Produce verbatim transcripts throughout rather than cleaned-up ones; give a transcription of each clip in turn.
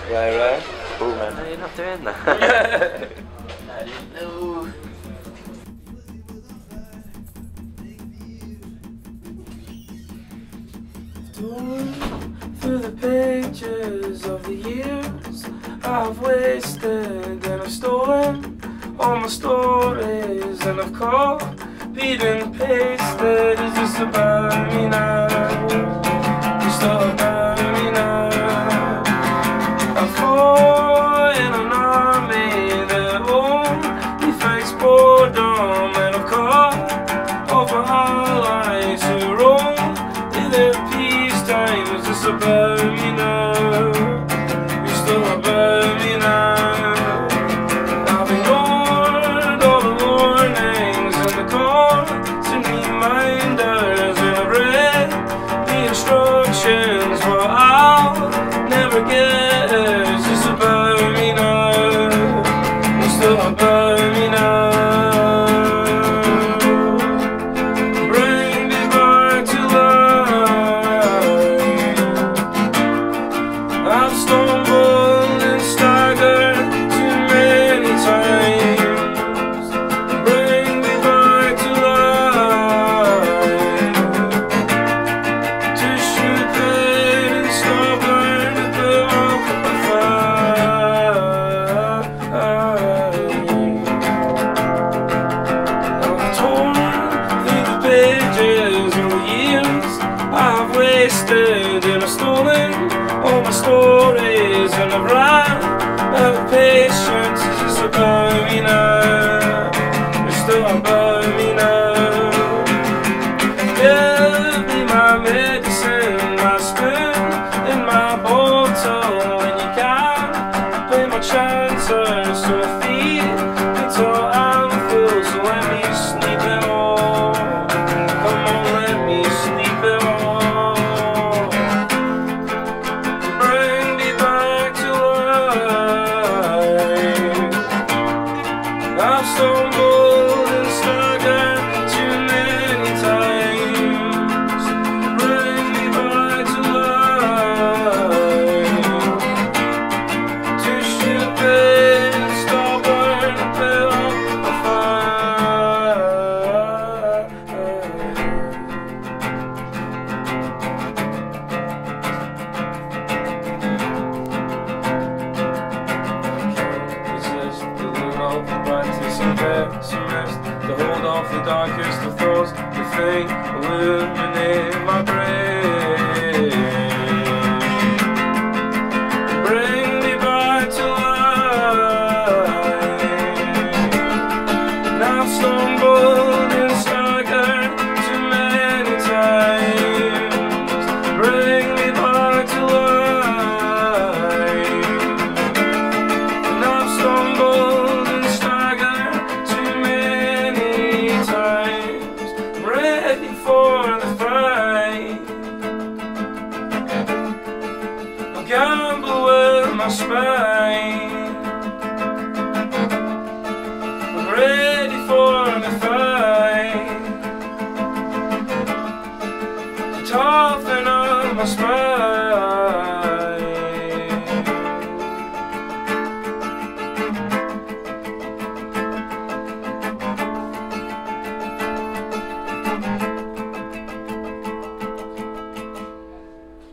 Right, right. Cool, man. No, you're not doing that. Hello. Through the pages of the years I've wasted and I've stolen all my stories and I've copied and pasted. Is this about me now? It's all about me now. I fought in an army that only fights boredom, and I've caught over allies who roam in their peacetime. Is this about me now? It's still about me now. I've ignored all the warnings and the constant reminders, and I've read the instructions, but I'll never get it. It's just about me now. It's still about me now. Bring me back to life. I've stumbled and staggered too many times. Bring me back to life. Too stupid and stubborn to put up a fight. I've torn through the pages of the years I've wasted, and I've stolen all my stories, and I've run out of patience. Is this about me now? It's still about me now. Give me my medicine, my spoon and my bottle, and you can play my chances to a feet until I'm full. So let me sleep it all. Come on, let me sleep it all. Bring me back to life. I've stumbled and staggered too many times. Bring me back to life. Too stupid and stubborn to put up a fight. Resist the love, practice and pessimist, to hold off the darkest of thoughts, the thing illuminate my brain. Bring me back to life. Now I've stumbled and staggered too many times. Bring me back to life. Now I've stumbled and staggered too many times. I'm ready for the fight. I'll gamble with my spine. I'm ready for the fight. To toughen up my spine.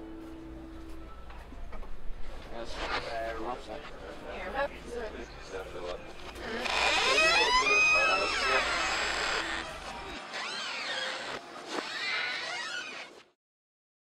That's, uh, rough, like.